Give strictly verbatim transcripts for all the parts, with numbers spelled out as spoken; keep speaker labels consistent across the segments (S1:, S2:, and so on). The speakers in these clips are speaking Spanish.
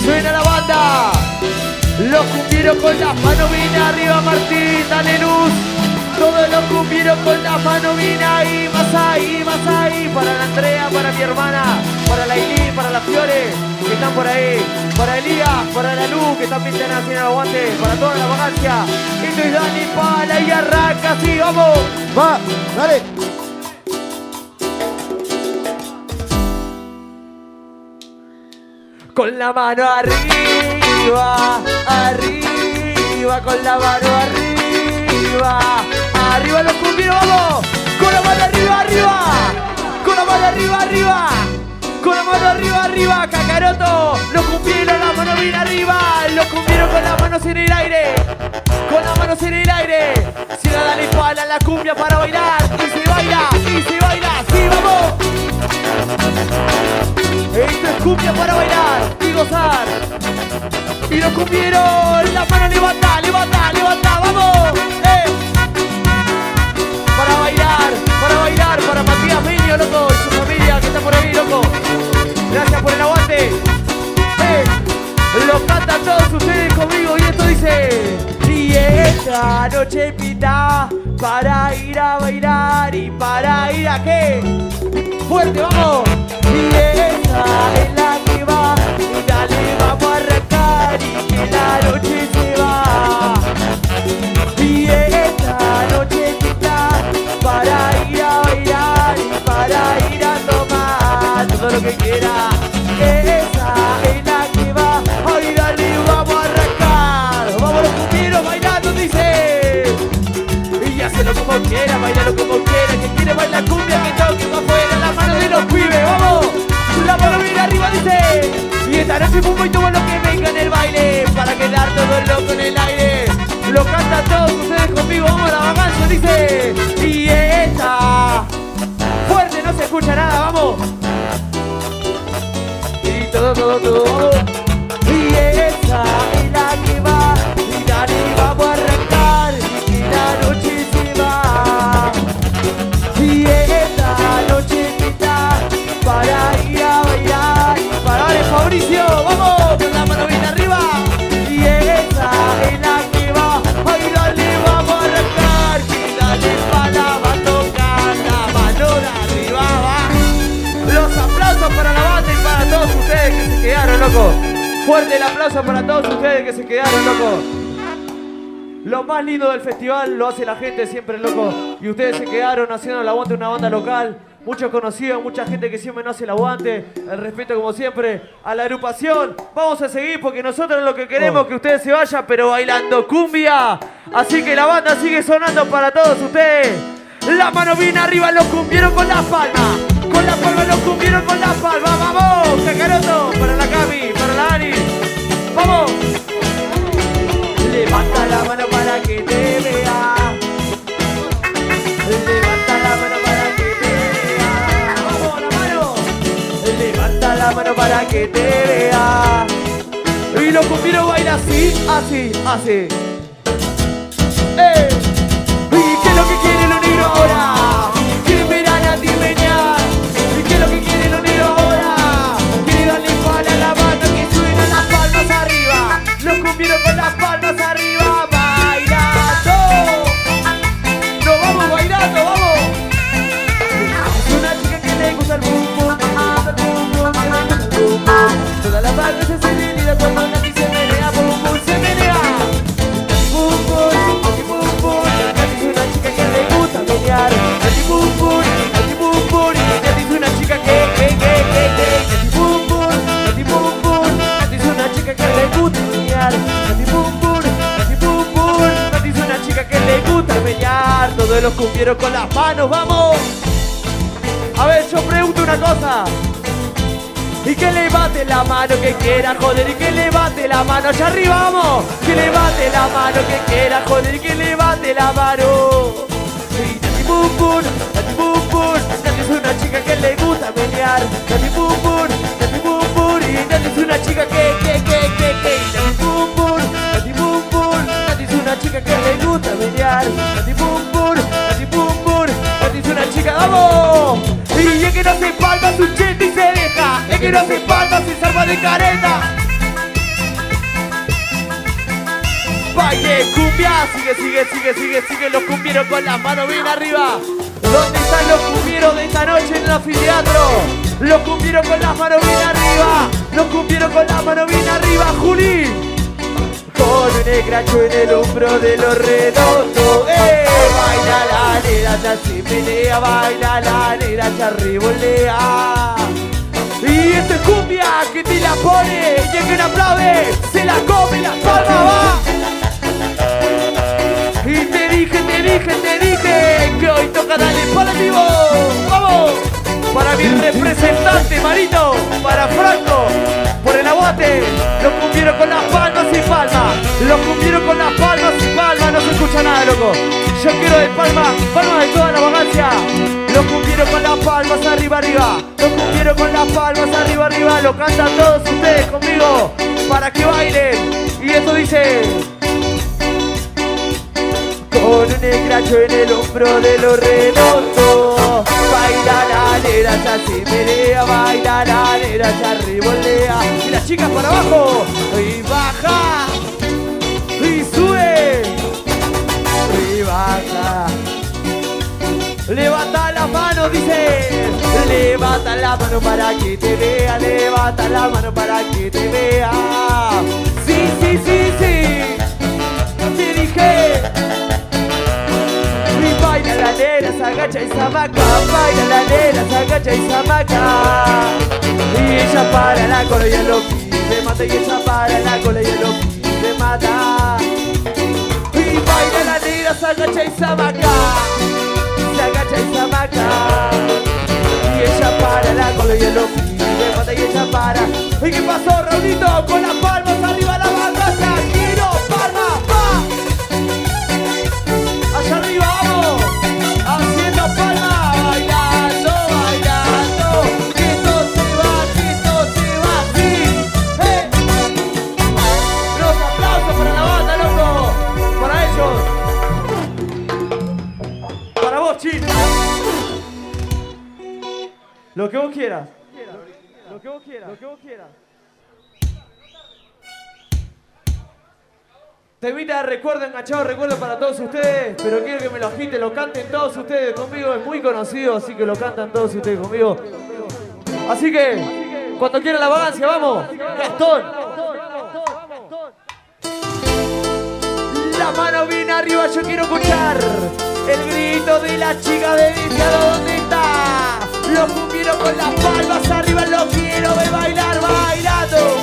S1: suena la banda. Los cumbieros con las manos bien arriba, Martín, dale luz. Todos los cumbieros con las manos bien ahí, más ahí, más ahí. Para la Andrea, para mi hermana, para la Ili, para las Fiore, que están por ahí. Para Elías, para la Luz, que también están haciendo el aguante. Para toda la vagancia. Esto es Dani Pala y arranca así, vamos.
S2: Va, dale.
S1: Con la mano arriba, arriba, con la mano arriba, arriba los cumbieros, vamos, con la mano arriba, arriba, con la mano arriba, arriba, con la mano arriba, arriba, Kakaroto, los cumbieros, la mano bien arriba, los cumbieros con las manos en el aire, con las manos en el aire, si la dan espalda la cumbia para bailar, y se baila, y se baila, sí, vamos. Esto es cumbia para bailar y gozar. Y los cumbieros, la mano levanta, levanta, levanta, vamos. Eh. Para bailar, para bailar, para Matías Miño, loco, y su familia que está por ahí, loco. Gracias por el aguante. Eh. Lo cantan todos ustedes conmigo y esto dice: y esta noche invita para ir a bailar y para ir a qué. Fuerte, vamos. Y esa es la que va, y dale, vamos a arrancar y que la noche se va. Y esta noche está para ir a bailar y para ir a tomar todo lo que quiera. Esa es la que va, ay dale, vamos a arrancar. Vamos los cumbieros bailando, dice. Y hazlo como quiera, bailalo como quiera. Que quiere bailar cumbia, que toque pa' afuera la mano de los pibes, vamos. La mano viene arriba, dice. Y esta noche fumo y todo lo que venga en el baile, para quedar todo loco en el aire. Lo cantan todos ustedes conmigo, vamos a la vagancia, dice. Y esta fuerte, no se escucha nada, vamos. Y todo, todo, todo, vamos. Y esta es la que va, y dale, vamos a arrancar y que la noche se va. Y esta noche está para ir a bailar y para darle Fabricio, vamos, con la mano bien arriba. Y esa es la que va, ay dale, vamos a arrancar, que dale para va a tocar la mano de arriba, va. Los aplausos para la banda y para todos ustedes que se quedaron, loco. Fuerte el aplauso para todos ustedes que se quedaron, loco. Lo más lindo del festival lo hace la gente siempre, loco. Y ustedes se quedaron haciendo el aguante de una banda local. Muchos conocidos, mucha gente que siempre nos hace el aguante. El respeto, como siempre, a la agrupación. Vamos a seguir porque nosotros lo que queremos es que ustedes se vayan, pero bailando cumbia. Así que la banda sigue sonando para todos ustedes. La mano bien arriba, los cumbieron con las palmas. Con las palmas, los cumbieron con las palmas. ¡Vamos! Kakaroto, para la Cami, para la Ani. ¡Vamos! Levanta la mano para que te vea. Levanta la mano para que te vea. Vamos, la mano. Levanta la mano para que te vea. Y los cumbieros bailan así, así, así. ¡Eh! ¿Y qué es lo que quieren los negros ahora? Quieren ver a Nati menear. ¿Y qué es lo que quieren los negros ahora? Quieren darle pala a la banda que suenan las palmas arriba. Los cumbieros con las palmas arriba, bailando. Nos vamos bailando, vamos. Es una chica que le gusta el bum bum, que le gusta el bum bum, que le gusta el bum bum. Toda la banda se hace linda cuando Nati se menea, bum bum, se menea. Bum bum, Nati bum bum. Nati es una chica que le gusta menear. Nati bum bum, Nati bum bum. Nati es una chica que, que, que, que, que. Nati bum bum, Nati bum bum. Nati es una chica que le gusta menear. Nati bum bum, Nati bum bum. Nati es una chica que le gusta menear. Todos los cumbieros con las manos, vamos. A ver, yo pregunto una cosa. Y que levante la mano que quiera, joder, y que levante la mano allá arriba, vamos. Que levante la mano que quiera, joder, y que levante la mano. Y Nati bum bum, Nati bum bum. Nati es una chica que le gusta menear. Nati bum bum, Nati bum bum. Y Nati es una chica que, que, que, que, que. Nati bum bum, Nati bum bum. Nati es una chica que le gusta menear. Nati bum bum, Nati bum bum. Nati es una chica, vamos. Y es que no se palma su chete y se deja. Es que no se palma, se salva de careta. baile cumbia. Sigue, sigue, sigue, sigue, sigue. Los cumbieros con las manos bien arriba. ¿Dónde están los cumbieros de esta noche en el anfiteatro? Los cumbieros con las manos bien arriba. Los cumbieros con las manos bien arriba, Juli. Con un escracho en el hombro de los redondos. ¡Eh! Baila la nera, ya se pelea. Baila la nera, ya revolea. Y esto es cumbia que te la pone. Y el que no aplaude se la come, la palma va. Y te dije, te dije, te dije que hoy toca Dale para el vivo. ¡Vamos! Para mi representante, Marito. Para Franco. Por el aguante. Los cumbieron con las palmas y palmas. Los cumbieron con las palmas y palmas. No se escucha nada, loco. Yo quiero de palmas, palmas de toda la vagancia. Los cumbieron con las palmas arriba, arriba. Los cumbieron con las palmas arriba, arriba. Lo cantan todos ustedes conmigo para que bailen. Y esto dice: con un escracho en el hombro de los redondos. Baila la nera, ya se pelea. Baila la nera, ya revolea. Y las chicas para abajo. Y baja. Y sube. Y baja. Levanta la mano, dice. Levanta la mano para que te vea. Levanta la mano para que te vea. Sí, sí, sí, sí. Te dije. Y baila la nera, se agacha y se amaca. Baila la nera, se agacha y se amaca. Y ella para la cola y el pide mata. Y ella para la cola y el pide mata. Y baila la nera, se agacha y se amaca. Se agacha y se amaca. Y ella para la cola y el pide mata. Y ella para. ¿Y qué pasó, Raulito? Con las palmas arriba la batalla. Quiero palmas, va. Allá arriba, vamos. Haciendo palmas, bailando, bailando. Que esto se va, que esto se va así. ¡Eh! Los aplausos para la banda, loco. Para ellos. Para vos, Chino. Lo que vos quieras. Lo que vos quieras. Lo que vos quieras. Temita de recuerdo, enganchado recuerdo para todos ustedes, pero quiero que me lo agiten, lo canten todos ustedes conmigo, es muy conocido, así que lo cantan todos ustedes conmigo. Así que, cuando quieran la vagancia, vamos, Gastón. La mano bien arriba, yo quiero escuchar el grito de la chica de Viciado, ¿dónde está? Los cumbieros con las palmas arriba, lo quiero ver bailar, bailando.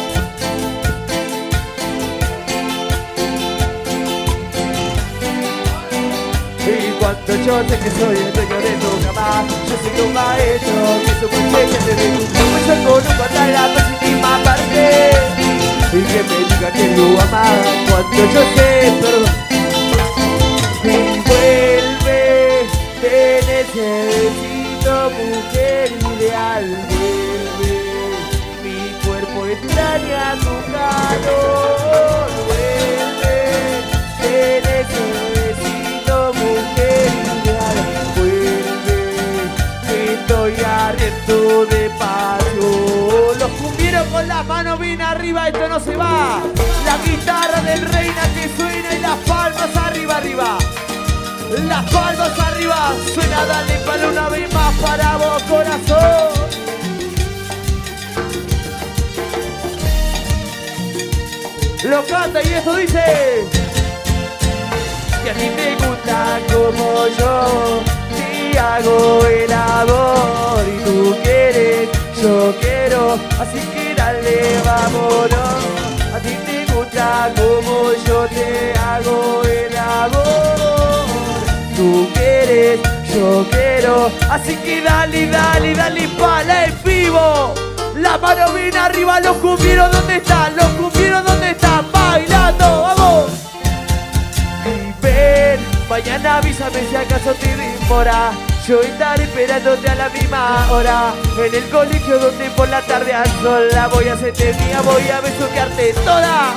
S1: Y cuando yo sé que soy el dueño de tu cama, yo soy tu maestro, que su conciencia te descubrió. Pues yo conozco hasta la próxima parte. Y que me diga que lo ama cuando yo sé, perdón. Y vuelve, te necesito, mujer ideal. Vuelve, mi cuerpo extraña tu calor. Vuelve, te necesito, mujer ideal, vuelve, que estoy ardiendo de pasión. Los cumbieros con las manos bien arriba, esto no se va. La guitarra del reina que suena y las palmas arriba, arriba. Las palmas arriba, suena Dale para una vez más para vos, corazón. Lo canta y esto dice: que a ti te gusta como yo, te hago el amor y tú quieres, yo quiero, así que dale, vámonos. A ti te gusta como yo, te hago el amor, tú quieres, yo quiero, así que dale, dale, dale pala en vivo. La mano bien arriba, los cumbieros, ¿dónde están? Los cumbieros, ¿dónde están? Bailando, vamos. Ven, mañana avísame si acaso te demora. Yo estaré esperándote a la misma hora. En el colegio donde por la tarde a sola voy a hacerte mía, voy a besuquearte toda.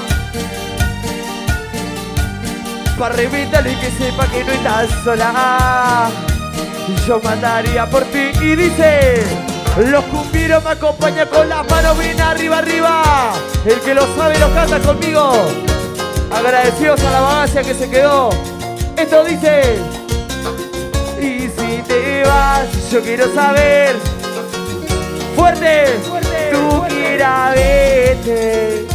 S1: Pa' reventarlo y que sepa que no estás sola. Yo mandaría por ti y dice: los cumbieros me acompañan con las manos bien arriba, arriba. El que lo sabe lo canta conmigo. Agradecidos a la vagancia que se quedó. Esto dice: y si te vas, yo quiero saber. Fuerte, fuerte tú quieras vete.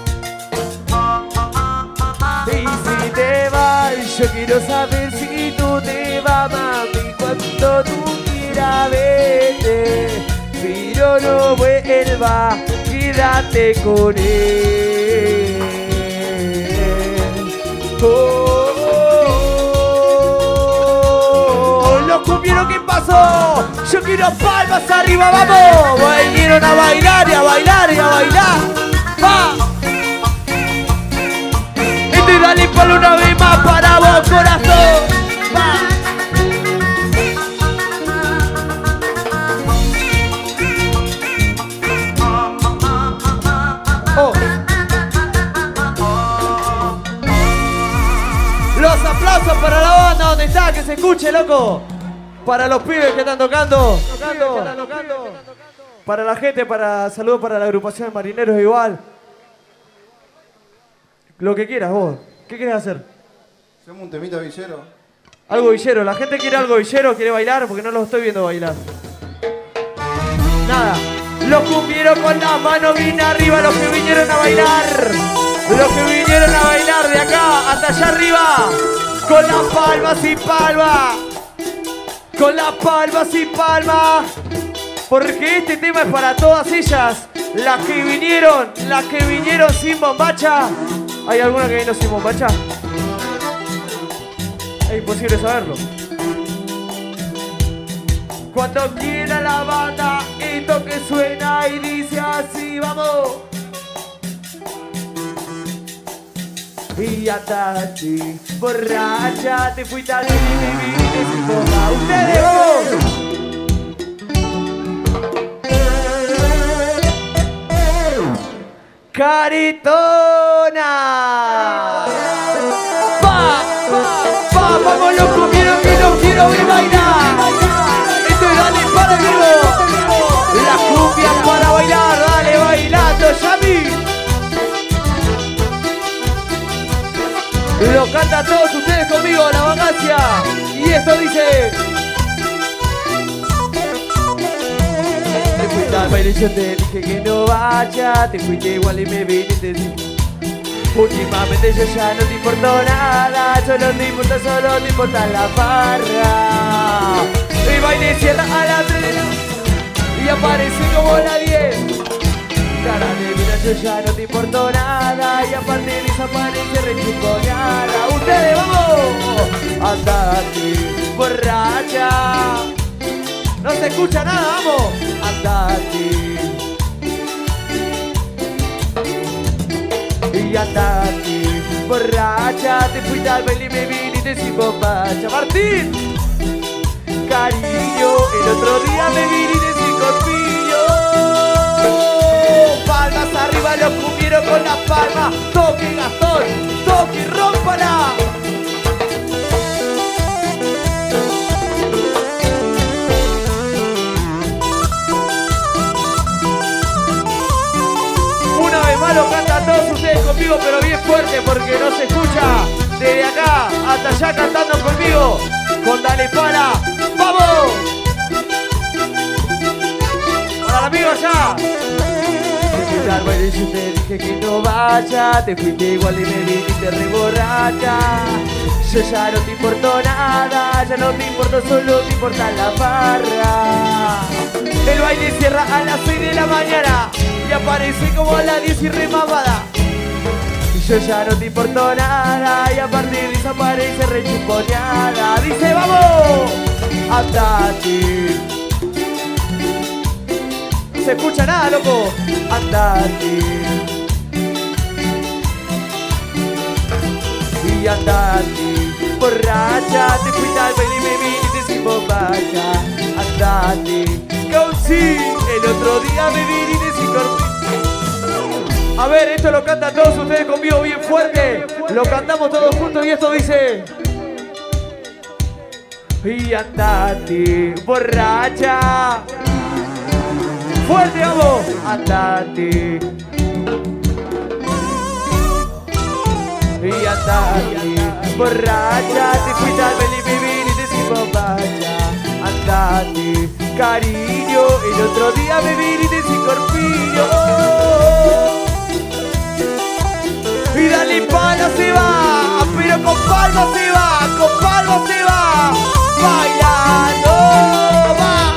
S1: Y si te vas, yo quiero saber si tú te vas, mami, cuando tú quieras vete. Pero no vuelva, quédate con él. Oh, oh, oh. Los cumbieros, ¿qué pasó? Yo quiero palmas arriba, vamos. Vinieron a bailar y a bailar y a bailar. Va. Y dale palo una vez más para vos, corazón. Va. Oh. Los aplausos para la banda, donde está, que se escuche, loco. Para los pibes que están tocando. tocando. Para la gente, para saludos para la agrupación de marineros igual. Lo que quieras vos. ¿Qué quieres hacer?
S2: Hacemos un temita villero.
S1: Algo villero. La gente quiere algo villero, quiere bailar, porque no los estoy viendo bailar. Nada. Los cumbieros con las manos bien arriba, los que vinieron a bailar. Los que vinieron a bailar de acá hasta allá arriba. Con las palmas y palmas. Con las palmas y palmas. Porque este tema es para todas ellas. Las que vinieron, las que vinieron sin bombacha. ¿Hay alguna que vino sin bombacha? Es imposible saberlo. Cuando quiera la banda, esto que suena y dice así, vamos. Y andaste borracha, te fuiste a vivir y viviste sin bomba. ¡Ustedes, vamos! ¡Caritona! ¡Pa! ¡Pa! ¡Pa! ¡Vamos, loco! ¡Quiero que no quiero ver bailar! ¡Esto es dale para vivo! ¡Las cumbias para bailar! ¡Dale bailando, Yami! Lo cantan todos ustedes conmigo, la vagancia. Y esto dice: te fuiste al baile y yo te dije que no vaya. Te fuiste igual y me vine y te dije: últimamente yo ya no te importo nada. Solo te importa, solo te importa la barra. El baile cierra a las tres y aparece como la diez. Cara de vida, yo ya no te importo nada. Y aparte desaparece rechuponeada. Ustedes, vamos. Andate borracha. No se escucha nada, vamos. Andate. Y andate borracha. Te fuiste al baile y me viniste sin bombacha. Martín. Cariño, el otro día me viniste sin corpiño. Palmas arriba, los cumbieros con las palmas. Toque, Gastón, toque, rómpala. Una vez más lo cantan todos ustedes conmigo, pero bien fuerte porque no se escucha desde acá hasta allá cantando conmigo. Con Dale Pala, ¡vamos! Para el amigo allá. Te fuiste al baile y yo te dije que no vaya. Te fuiste igual y me viniste re borracha. Yo ya no te importo nada. Ya no te importo, solo te importa la barra. El baile cierra a las seis de la mañana y aparece como a las diez y remamada. Y yo ya no te importo nada y aparte desaparece rechuponeada. Dice, vamos, andate. No se escucha nada, loco. Andate. Y andate borracha. Te fuiste al baile y me viniste sin bombacha. Andate. Sí, el otro día me viniste sin corpiño. A ver, esto lo cantan todos ustedes conmigo bien fuerte. Lo cantamos todos juntos y esto dice: y andate borracha. Fuerte, vamos. Andate. y andate, borracha, te fuiste al Belín vivir y te sin bombacha. Andate, cariño, el otro día me vine y te sin corpiño. Y dale palo se va, pero con palmas se va, con palmas se va, bailando va.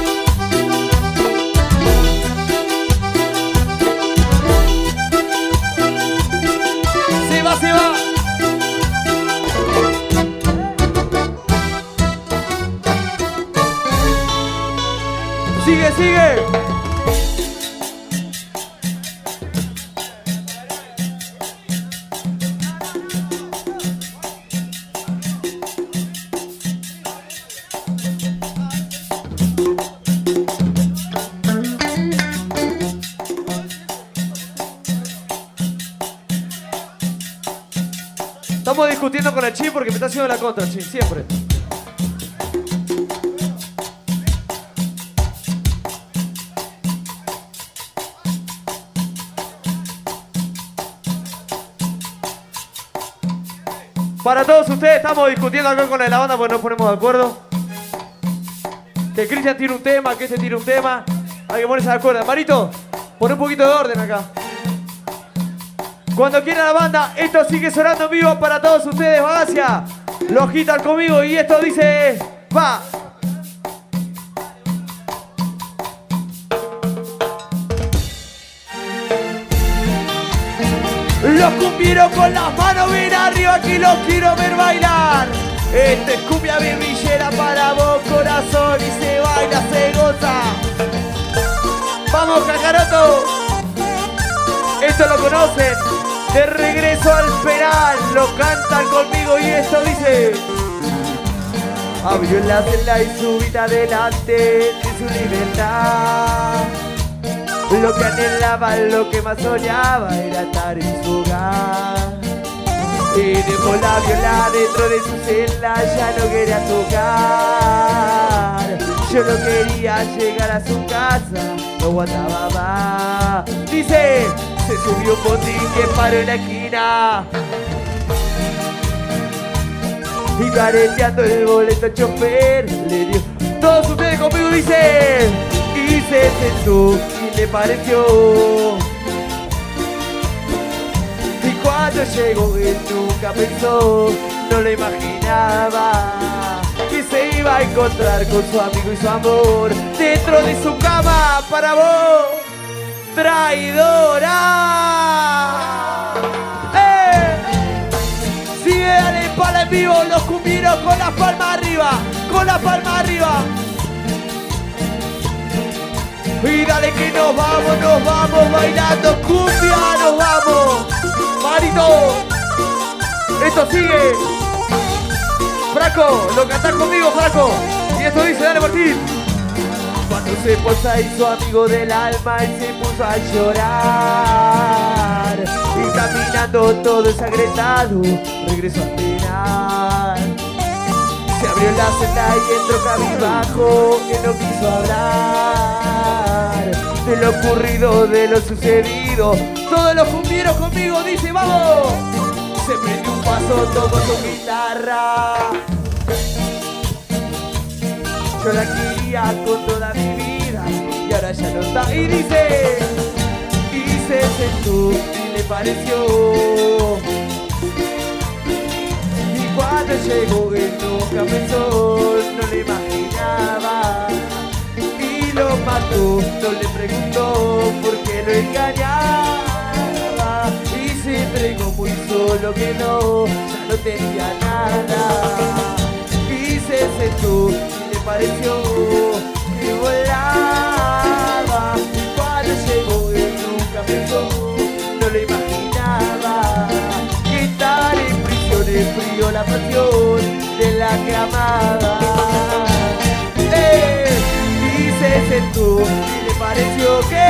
S1: Se va, se va. Sigue, sigue. Estamos discutiendo con el Chin porque me está haciendo la contra, Chin, siempre. Para todos ustedes, estamos discutiendo acá con la banda porque no nos ponemos de acuerdo. Que Cristian tire un tema, que ese tire un tema. Hay que ponerse de acuerdo. Marito, pon un poquito de orden acá. Cuando quiera la banda, esto sigue sonando en vivo para todos ustedes, Vagancia. Lo agitan conmigo y esto dice... Va. Los cumbieros con las manos bien arriba, que los quiero ver bailar. Esta es cumbia birrillera para vos, corazón, y se baila, se goza. Vamos, Cacaroto. Esto lo conocen. De regreso al penal, lo cantan conmigo y esto dice... Abrió la celda y su vida delante de su libertad. Lo que anhelaba, lo que más soñaba era estar en su hogar. Y dejó la viola dentro de su celda, ya no quería tocar. Yo no quería llegar a su casa, no aguantaba más. Dice... Se subió un botín que paró en la esquina y careteando el boleto al chofer le dio. Todos ustedes conmigo dicen. Y se sentó y le pareció. Y cuando llegó él nunca pensó, no lo imaginaba, que se iba a encontrar con su amigo y su amor dentro de su cama para vos. Traidora. ¡Eh! Sigue, dale pala en vivo, los cumbieros con las palmas arriba, con las palmas arriba. Y dale que nos vamos, nos vamos bailando cumbia, nos vamos. Marito, esto sigue. Franco, lo cantás conmigo, Franco. Y esto dice, dale Martín. Cuando se posa hizo amigo del alma y se puso a llorar. Y caminando todo ensangrentado, regresó al penal. Se abrió la celda y entró cabizbajo, que no quiso hablar de lo ocurrido, de lo sucedido. Todos los cumbieros conmigo, dice, vamos. Se prendió un paso, tomó su guitarra. Yo la quería con toda mi vida y ahora ya no está. Y dice, y se sentó y le pareció. Y cuando llegó él nunca pensó, no le imaginaba. Y lo mató, no le preguntó por qué lo engañaba. Y se entregó muy solo que no, ya no tenía nada. Y se sentó. Pareció que volaba. Cuando llegó él nunca pensó, no lo imaginaba, que estar en prisión enfrió la pasión de la que amaba. ¡Eh! Y se sentó y le pareció que...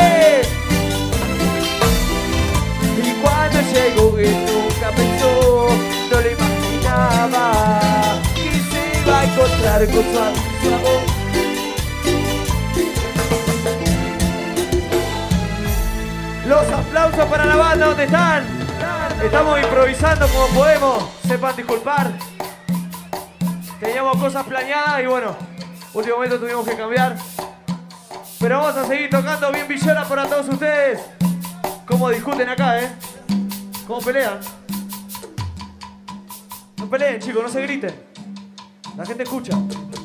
S1: Y cuando llegó él nunca pensó, no lo imaginaba, que se iba a encontrar con su amigo. Los aplausos para la banda, ¿dónde están? Estamos improvisando como podemos, sepan disculpar. Teníamos cosas planeadas y bueno, último momento tuvimos que cambiar. Pero vamos a seguir tocando bien villera para todos ustedes. Cómo discuten acá, ¿eh? Cómo pelean. No peleen, chicos, no se griten. La gente escucha.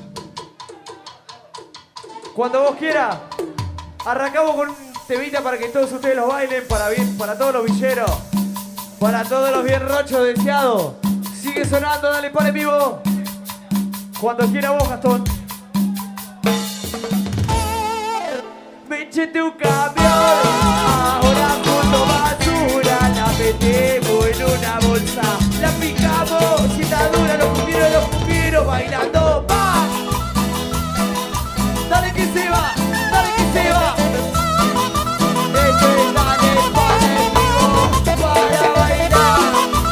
S1: Cuando vos quieras, arrancamos con un temita para que todos ustedes lo bailen, para, bien, para todos los villeros, para todos los bien rochos deseados. Sigue sonando, dale para en vivo. Cuando quiera vos, Gastón. Me eché un camión, ahora junto basura, la metemos en una bolsa, la picamos, si está dura, los cumbieros, los cumbieros bailando, va. Dale que se va, dale que se va. Este dale para el vivo, para bailar.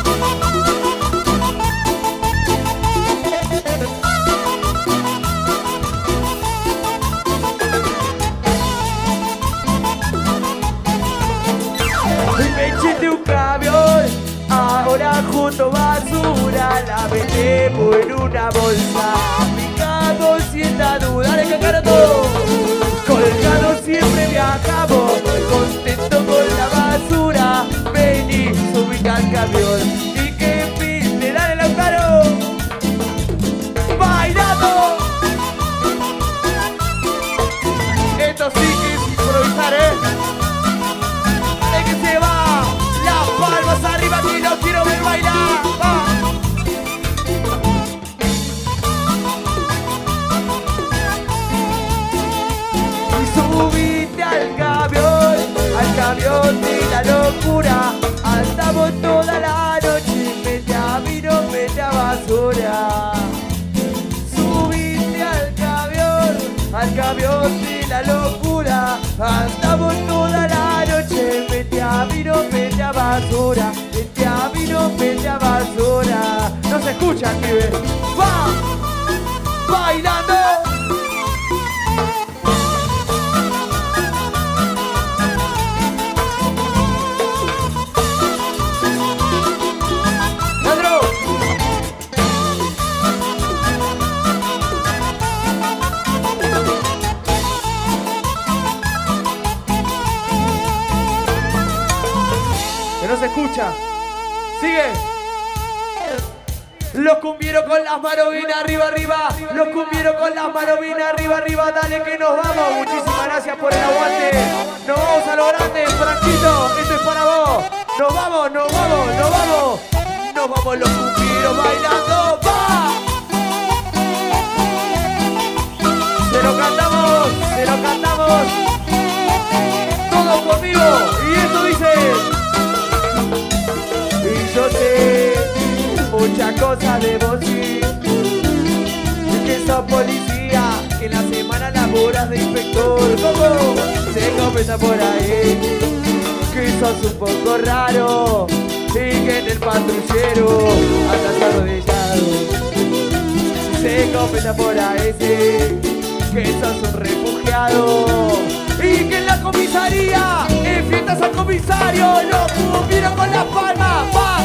S1: Me eché un camión, ahora junto basura, la metemos en una bolsa. Picamos si está dura, dale que cara todo. Colgado siempre viajamos, contento con la basura. Vení, subí al camión y que pinte, dale Lautaro. Bailando. Esto sí que es improvisar, ¿eh? Dale que se va, las palmas arriba que no quiero ver bailar. Va. Subite al camión, al camión de la locura. Andamos toda la noche, vete a mí, no vete a basura. Subite al camión, al camión de la locura. Andamos toda la noche, vete a mí, no vete a basura. Vete a mí, no vete a basura. No se escucha, pibe. ¡Va! ¡Bailando! No se escucha. Sigue. Los cumbieros con las manos bien arriba, arriba. Los cumbieros con las manos bien arriba, arriba. Dale que nos vamos. Muchísimas gracias por el aguante. Nos vamos a lo grande, Franquito. Esto es para vos. Nos vamos, nos vamos, nos vamos. Nos vamos los cumbieros bailando. ¡Va! Se lo cantamos, se lo cantamos. Todos conmigo. Y esto dice... Y yo sé muchas cosas de vos, sí. Que sos policía, que en la semana laboras de inspector. ¿Cómo? Se comenta por ahí que sos un poco raro y que en el patrullero andas arrodillado. Se comenta por ahí, sí, que sos un refugiado y que en la comisaría enfrentas al comisario. Lo cumbieron con las palmas, va.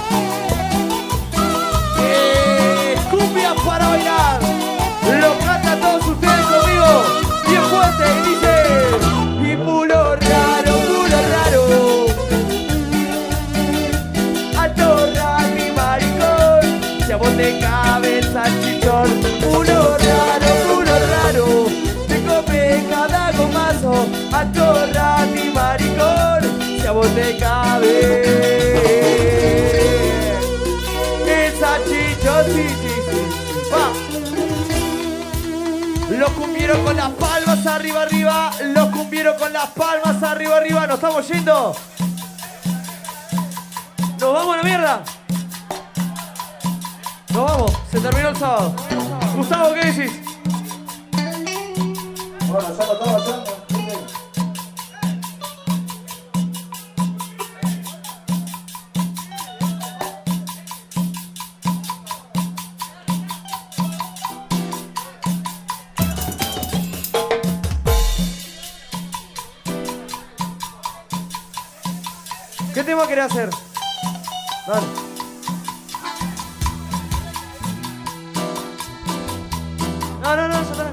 S1: Eh, cumbia para bailar. Lo cantan todos ustedes conmigo, bien fuerte, y dice: y pulo raro, pulo raro, atorra mi maricón, si a vos te cabe el salchichón. Pulo raro, pulo raro, te come cada gomazo, atorra mi maricón, si a vos te cabe el salchichón. Sí, sí, sí, va. Los cumbieron con las palmas arriba, arriba. Los cumbieron con las palmas arriba, arriba. ¿Nos estamos yendo? ¿Nos vamos a la mierda? Nos vamos. Se terminó el sábado. Gustavo, ¿qué decís?
S2: Bueno, ya lo estaba haciendo.
S1: ¿Qué tema querés hacer? Dale. No, no, no, no, no.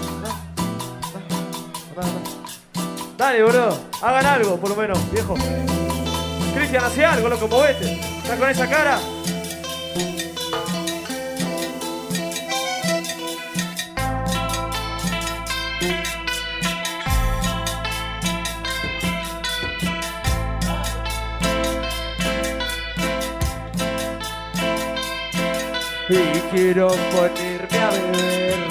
S1: Dale, boludo. Hagan algo, por lo menos, viejo. Cristian, hace algo, loco, movete. Está con esa cara. Y quiero ponerme a beber.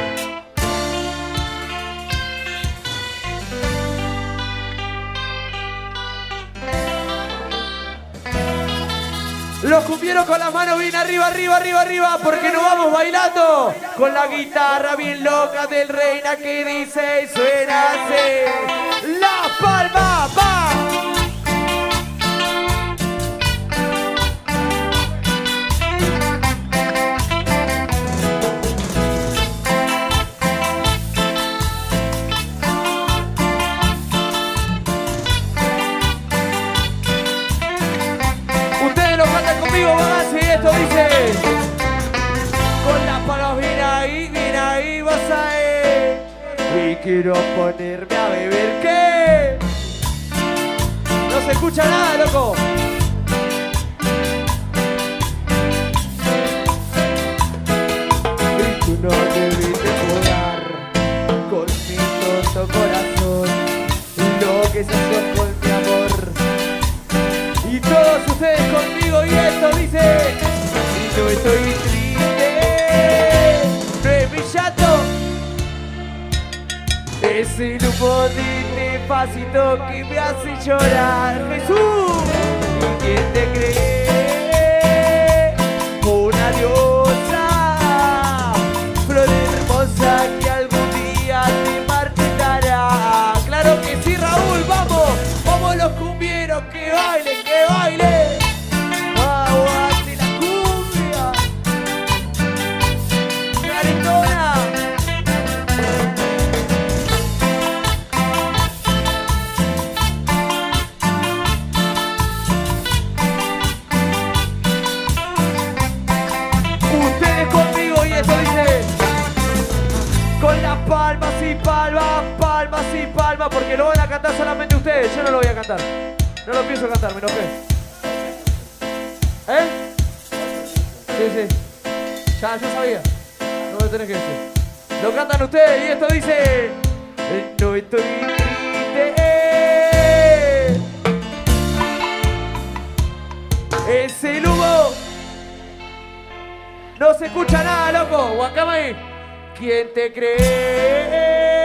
S1: Los cumbieros con las manos bien arriba, arriba, arriba, arriba, porque nos vamos bailando con la guitarra bien loca del Reina que dice y suena así. ¡Las palmas, va! Esto dice, con las palmas bien ahí, bien ahí vas a ir. Y quiero ponerme a beber, ¿qué? No se escucha nada, loco. Y tú no debiste jugar con mi tonto corazón, lo que se hace con mi amor. Y todos ustedes conmigo y esto dice, y no estoy triste, no es mi llanto, es el humo de despacito que me hace llorar. Jesús, ¿y quién te cree? Una diosa, flor hermosa que algún día te marchitará. Claro que sí, Raúl, vamos, vamos los cumbieros, que bailen, que bailen. Aguante la cumbia, caretona. Ustedes conmigo y esto dice, con las palmas y palmas, palmas y palmas, porque lo van a cantar solamente ustedes, yo no lo voy a cantar. No lo pienso cantar, me enojé. ¿Eh? Sí, sí. Ya, yo sabía. No me tenés que decir. Lo cantan ustedes y esto dice, no estoy triste. Es el humo. No se escucha nada, loco. Guacamay. ¿Quién te cree?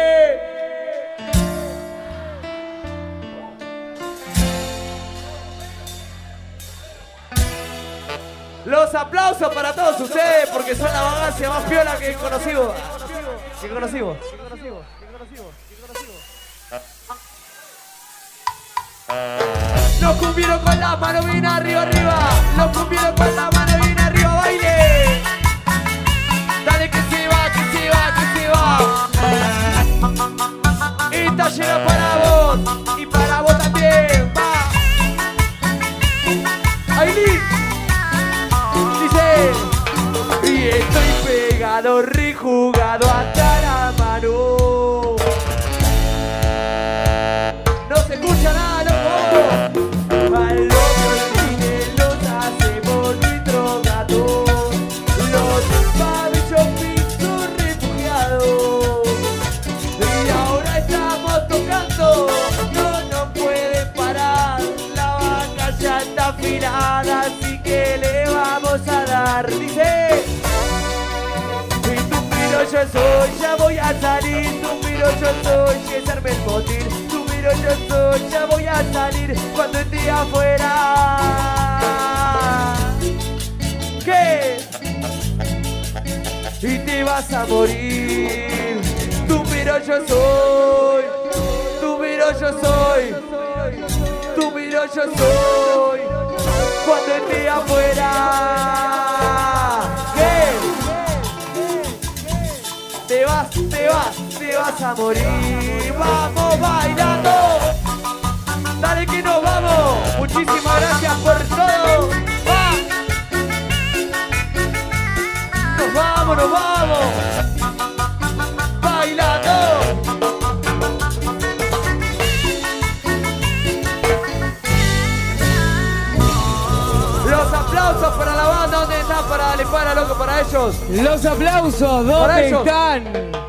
S1: Los aplausos para todos ustedes porque son la vagancia más piola que conocimos. Que conocimos. Que conocimos. Que conocimos. Que conocimos. Los cumbieros con la mano bien arriba, arriba. Los cumbieros con la mano bien arriba, baile. Dale que se va, que se va, que se va. Esta llega para vos y para vos también. Va. Ailín. Dice, y estoy pegado, rejugado hasta la mano. No se escucha nada, loco. Al loco cine los hacemos nuestro gato. Los pavillos pisos refugiados. Y ahora estamos tocando, no nos pueden parar. La vaca ya está afilada, así que le vamos a dar. Dice, y tu miro yo soy, ya voy a salir. Tu miro yo soy, que serme el botín. Tu miro yo soy, ya voy a salir cuando esté afuera. ¿Qué? Y te vas a morir. Tu miro yo soy, tu miro yo soy, tu miro yo soy cuando esté afuera. ¿Qué? Te vas, te vas, te vas a morir. Vamos bailando. Dale que nos vamos. Muchísimas gracias por todo. muchachos.
S3: Los aplausos,
S1: Para
S3: ¿dónde
S1: ellos.
S3: están?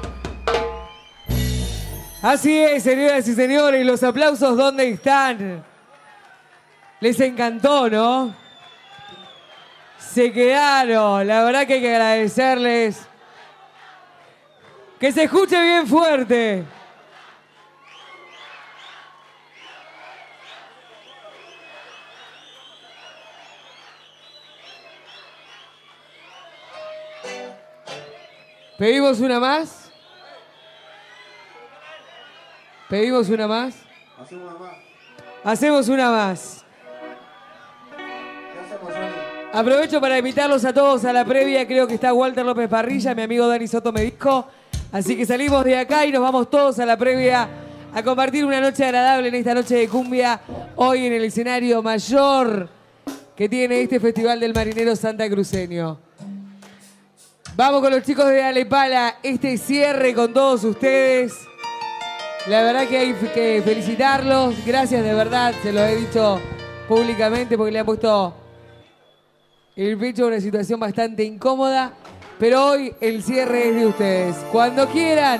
S3: Así es, señoras y señores, los aplausos, ¿dónde están? Les encantó, ¿no? Se quedaron, la verdad que hay que agradecerles. Que se escuche bien fuerte. ¿Pedimos una más? ¿Pedimos una más?
S2: Hacemos una más.
S3: Hacemos una más.
S2: ¿Qué hacemos, Johnny?
S3: Aprovecho para invitarlos a todos a la previa. Creo que está Walter López Parrilla, mi amigo Dani Soto me dijo. Así que salimos de acá y nos vamos todos a la previa a compartir una noche agradable en esta noche de cumbia. Hoy en el escenario mayor que tiene este Festival del Marinero Santa Cruceño. Vamos con los chicos de Ale Pala. Este cierre con todos ustedes. La verdad que hay que felicitarlos. Gracias de verdad, se lo he dicho públicamente porque le han puesto el pecho a una situación bastante incómoda. Pero hoy el cierre es de ustedes. Cuando quieran.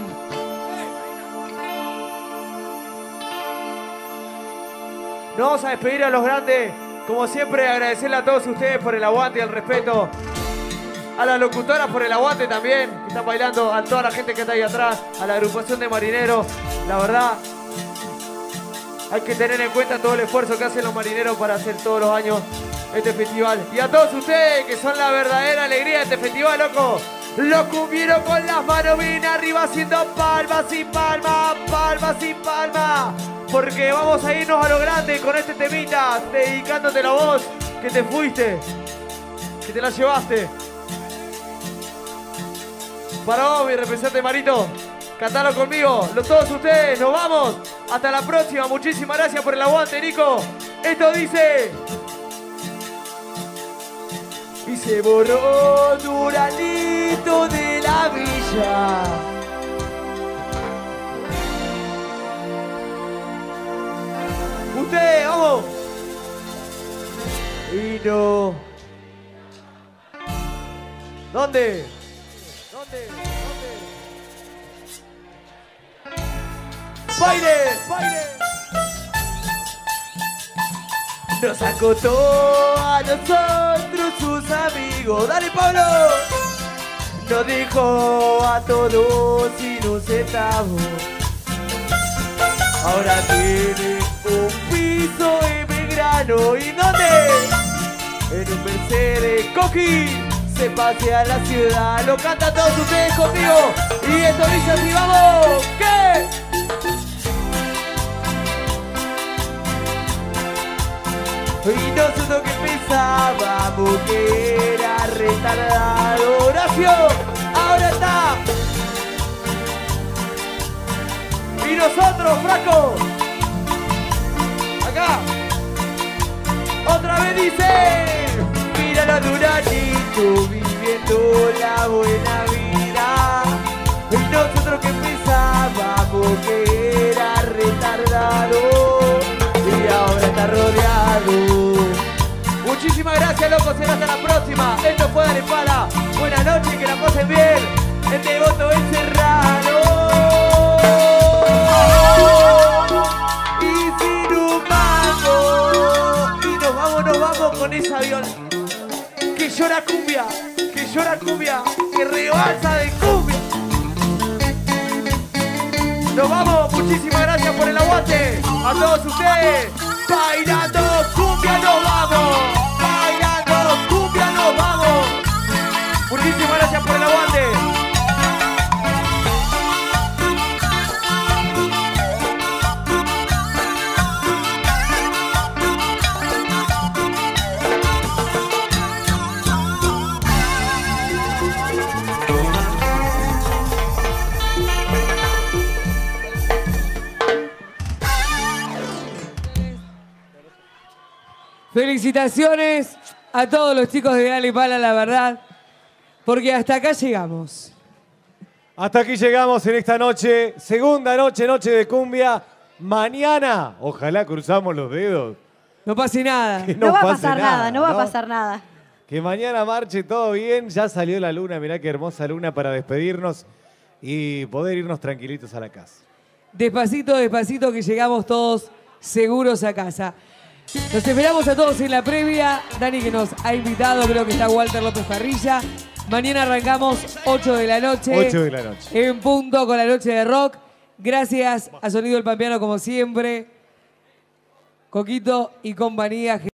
S1: Nos vamos a despedir a los grandes. Como siempre, agradecerle a todos ustedes por el aguante y el respeto. A las locutoras por el aguante también, que están bailando, a toda la gente que está ahí atrás, a la agrupación de marineros. La verdad, hay que tener en cuenta todo el esfuerzo que hacen los marineros para hacer todos los años este festival. Y a todos ustedes, que son la verdadera alegría de este festival, loco. Los cumbieros con las manos bien arriba haciendo palmas y palmas, palmas y palmas. Porque vamos a irnos a lo grande con este temita, dedicándote la voz, que te fuiste, que te la llevaste. Para vos, mi representante Marito, cantalo conmigo. Los, todos ustedes, nos vamos. Hasta la próxima. Muchísimas gracias por el aguante, Nico. Esto dice... Y se borró Duranito de la villa. Ustedes, vamos. Y no... ¿Dónde? ¿Dónde? ¿Dónde? ¡Baile! ¡Baile! Nos acotó a nosotros sus amigos. ¡Dale, Pablo! Nos dejó a todos sin un centavo. Ahora tiene un piso en Belgrano. ¿Y dónde? En un Mercedes Coqui. Se pasea la ciudad, lo cantan todos ustedes conmigo. Y esto dice así, vamos. ¿Qué? Y nosotros que pensábamos que era retardado. Horacio, ahora está. Y nosotros, Franco. Acá. Otra vez dice. Mira los Duranitos viviendo la buena vida. Y nosotros que pensábamos que era retardado y ahora está rodeado. Muchísimas gracias, locos. Será hasta la próxima. Esto fue Dale Pala. Buenas noches, que la pasen bien. El Devoto El Serrano. Y sin humano. Y nos vamos, nos vamos con esa viola. Que llora cumbia, que llora cumbia, que rebalsa de cumbia. Nos vamos, muchísimas gracias por el aguante. A todos ustedes, bailando cumbia nos vamos. Bailando cumbia nos vamos. Muchísimas gracias por el aguante.
S3: Felicitaciones a todos los chicos de Dale Pala, la verdad, porque hasta acá llegamos.
S4: Hasta aquí llegamos en esta noche, segunda noche, noche de cumbia. Mañana, ojalá cruzamos los dedos.
S3: No pase nada.
S4: Que
S5: No, va a
S4: pase
S5: pasar nada, no va a pasar nada.
S4: Que mañana marche todo bien. Ya salió la luna, mirá qué hermosa luna para despedirnos y poder irnos tranquilitos a la casa.
S3: Despacito, despacito, que llegamos todos seguros a casa. Los esperamos a todos en la previa. Dani, que nos ha invitado, creo que está Walter López Parrilla. Mañana arrancamos ocho de la noche.
S4: ocho de la noche.
S3: En punto con la noche de rock. Gracias a Sonido El Pampeano como siempre. Coquito y compañía.